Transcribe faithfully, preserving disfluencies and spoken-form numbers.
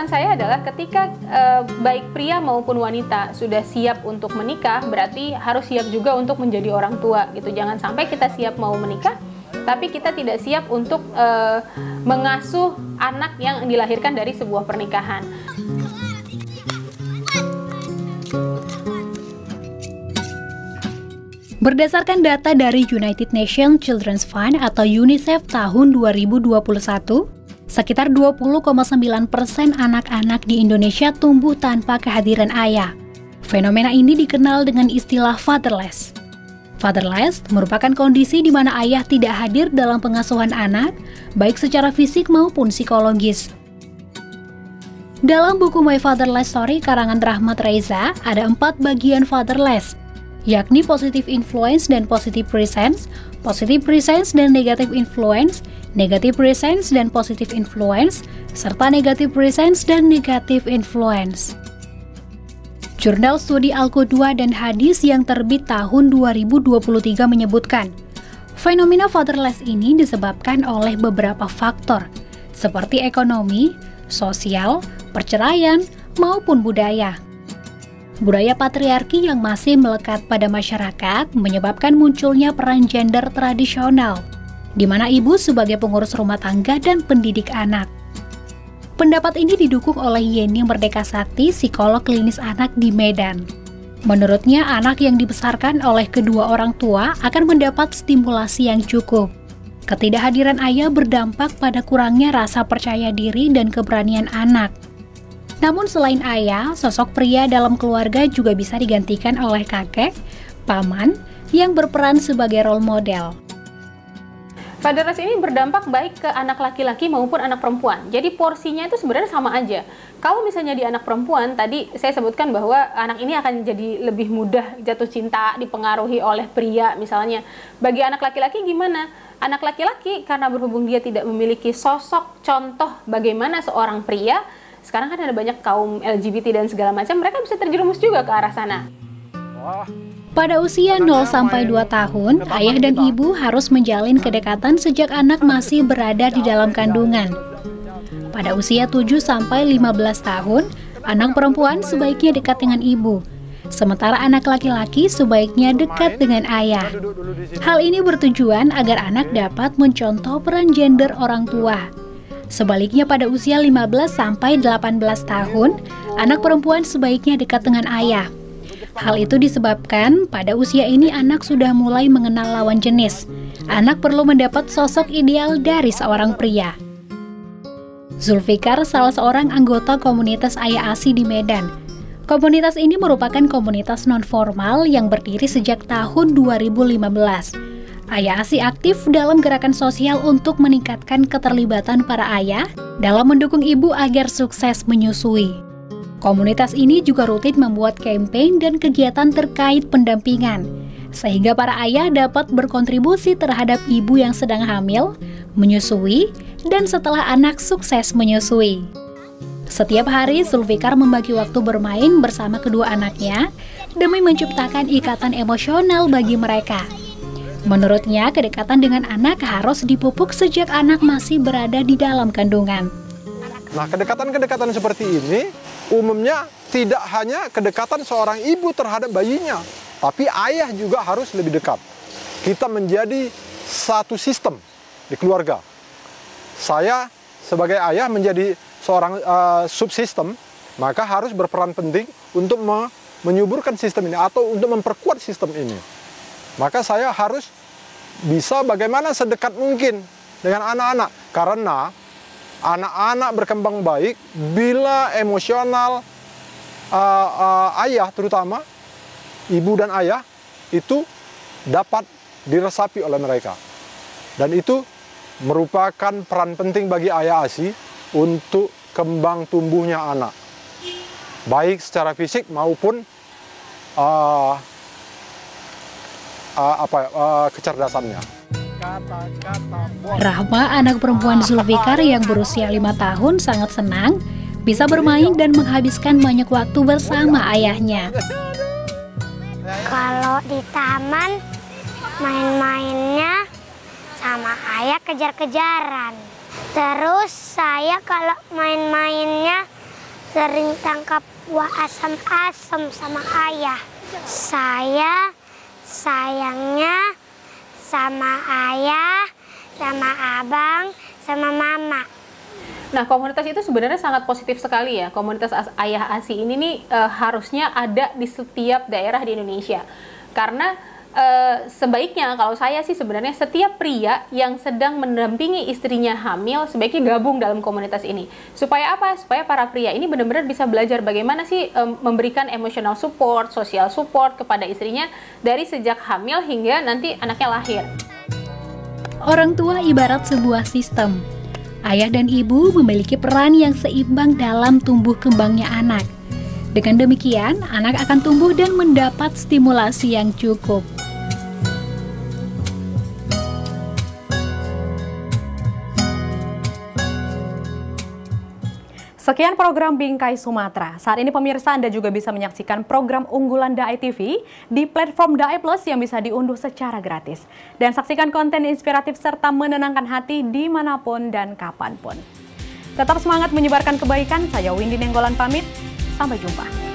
saran saya adalah ketika eh, baik pria maupun wanita sudah siap untuk menikah, berarti harus siap juga untuk menjadi orang tua gitu. Jangan sampai kita siap mau menikah, tapi kita tidak siap untuk eh, mengasuh anak yang dilahirkan dari sebuah pernikahan. Berdasarkan data dari United Nations Children's Fund atau UNICEF tahun dua ribu dua puluh satu, sekitar dua puluh koma sembilan persen anak-anak di Indonesia tumbuh tanpa kehadiran ayah. Fenomena ini dikenal dengan istilah fatherless. Fatherless merupakan kondisi di mana ayah tidak hadir dalam pengasuhan anak, baik secara fisik maupun psikologis. Dalam buku My Fatherless Story karangan Rahmat Reza, ada empat bagian fatherless, yakni positive influence dan positive presence, positive presence dan negative influence, negative presence dan positive influence, serta negative presence dan negative influence. Jurnal Studi Al-Qudwah dan Hadis yang terbit tahun dua ribu dua puluh tiga menyebutkan, fenomena fatherless ini disebabkan oleh beberapa faktor, seperti ekonomi, sosial, perceraian, maupun budaya. Budaya patriarki yang masih melekat pada masyarakat menyebabkan munculnya peran gender tradisional, di mana ibu sebagai pengurus rumah tangga dan pendidik anak. Pendapat ini didukung oleh Yeni Merdeka Sakti, psikolog klinis anak di Medan. Menurutnya, anak yang dibesarkan oleh kedua orang tua akan mendapat stimulasi yang cukup. Ketidakhadiran ayah berdampak pada kurangnya rasa percaya diri dan keberanian anak. Namun selain ayah, sosok pria dalam keluarga juga bisa digantikan oleh kakek, paman, yang berperan sebagai role model. Fatherless ini berdampak baik ke anak laki-laki maupun anak perempuan. Jadi porsinya itu sebenarnya sama aja. Kalau misalnya di anak perempuan, tadi saya sebutkan bahwa anak ini akan jadi lebih mudah jatuh cinta, dipengaruhi oleh pria misalnya. Bagi anak laki-laki gimana? Anak laki-laki karena berhubung dia tidak memiliki sosok contoh bagaimana seorang pria, sekarang kan ada banyak kaum L G B T dan segala macam, mereka bisa terjerumus juga ke arah sana. Pada usia nol sampai dua tahun, ayah dan ibu harus menjalin kedekatan sejak anak masih berada di dalam kandungan. Pada usia tujuh sampai lima belas tahun, anak perempuan sebaiknya dekat dengan ibu, sementara anak laki-laki sebaiknya dekat dengan ayah. Hal ini bertujuan agar anak dapat mencontoh peran gender orang tua. Sebaliknya pada usia lima belas sampai delapan belas tahun, anak perempuan sebaiknya dekat dengan ayah. Hal itu disebabkan pada usia ini anak sudah mulai mengenal lawan jenis. Anak perlu mendapat sosok ideal dari seorang pria. Zulfikar salah seorang anggota komunitas Ayah ASI di Medan. Komunitas ini merupakan komunitas non-formal yang berdiri sejak tahun dua ribu lima belas. Ayah ASI aktif dalam gerakan sosial untuk meningkatkan keterlibatan para ayah dalam mendukung ibu agar sukses menyusui. Komunitas ini juga rutin membuat kampanye dan kegiatan terkait pendampingan, sehingga para ayah dapat berkontribusi terhadap ibu yang sedang hamil, menyusui, dan setelah anak sukses menyusui. Setiap hari, Zulfikar membagi waktu bermain bersama kedua anaknya demi menciptakan ikatan emosional bagi mereka. Menurutnya, kedekatan dengan anak harus dipupuk sejak anak masih berada di dalam kandungan. Nah, kedekatan-kedekatan seperti ini umumnya tidak hanya kedekatan seorang ibu terhadap bayinya, tapi ayah juga harus lebih dekat. Kita menjadi satu sistem di keluarga. Saya sebagai ayah menjadi seorang uh, subsistem, maka harus berperan penting untuk me menyuburkan sistem ini atau untuk memperkuat sistem ini. Maka saya harus bisa bagaimana sedekat mungkin dengan anak-anak, karena anak-anak berkembang baik bila emosional uh, uh, ayah, terutama ibu dan ayah, itu dapat diresapi oleh mereka. Dan itu merupakan peran penting bagi Ayah ASI untuk kembang tumbuhnya anak, baik secara fisik maupun uh, uh, apa, uh, kecerdasannya. Rahma, anak perempuan Zulfikar yang berusia lima tahun, sangat senang bisa bermain dan menghabiskan banyak waktu bersama ayahnya. Kalau di taman, main-mainnya sama ayah kejar-kejaran. Terus saya kalau main-mainnya sering tangkap buah asam-asam sama ayah. Saya sayangnya sama ayah, sama abang, sama mama. Nah, komunitas itu sebenarnya sangat positif sekali ya. Komunitas ayah A S I ini nih e, harusnya ada di setiap daerah di Indonesia. Karena e, sebaiknya kalau saya sih sebenarnya setiap pria yang sedang mendampingi istrinya hamil sebaiknya gabung dalam komunitas ini. Supaya apa? Supaya para pria ini benar-benar bisa belajar bagaimana sih e, memberikan emotional support, social support kepada istrinya dari sejak hamil hingga nanti anaknya lahir. Orang tua ibarat sebuah sistem. Ayah dan ibu memiliki peran yang seimbang dalam tumbuh kembangnya anak. Dengan demikian, anak akan tumbuh dan mendapat stimulasi yang cukup. Sekian program Bingkai Sumatera. Saat ini pemirsa Anda juga bisa menyaksikan program unggulan D A I T V di platform D A I Plus yang bisa diunduh secara gratis. Dan saksikan konten inspiratif serta menenangkan hati dimanapun dan kapanpun. Tetap semangat menyebarkan kebaikan. Saya Windy Nenggolan pamit. Sampai jumpa.